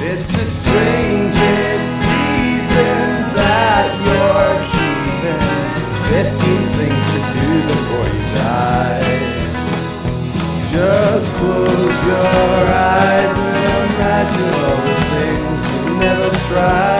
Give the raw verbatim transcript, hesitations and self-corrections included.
It's the strangest reason that you're keeping fifteen things to do before you die. Just close your eyes and imagine all the things you never tried.